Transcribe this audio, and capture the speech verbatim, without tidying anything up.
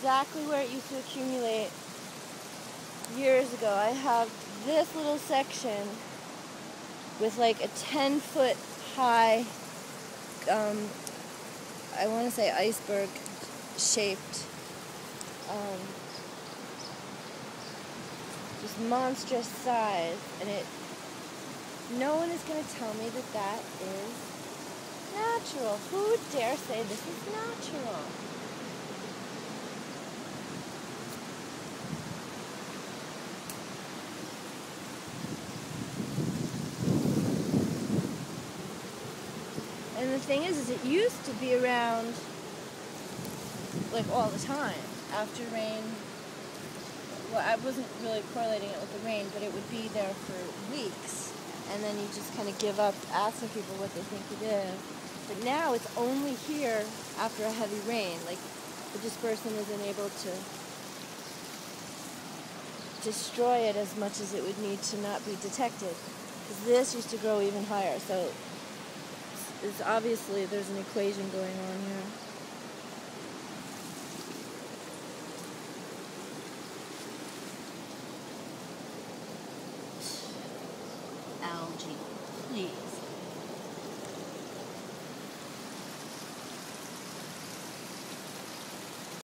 exactly where it used to accumulate years ago. I have this little section with like a ten foot high, um, I want to say iceberg shaped, um, just monstrous size, and it, no one is going to tell me that that is natural. Who dare say this is natural? And the thing is, is it used to be around like all the time after rain. Well, I wasn't really correlating it with the rain, but it would be there for weeks, and then you just kind of give up asking people what they think it is. But now it's only here after a heavy rain. Like, the dispersant isn't able to destroy it as much as it would need to not be detected. Because this used to grow even higher, so it's obviously there's an equation going on here. Algae, please.